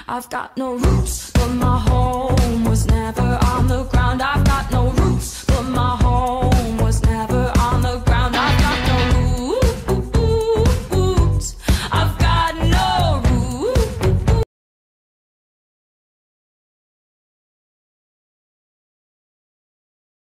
I've got no roots, but my home was never on the ground.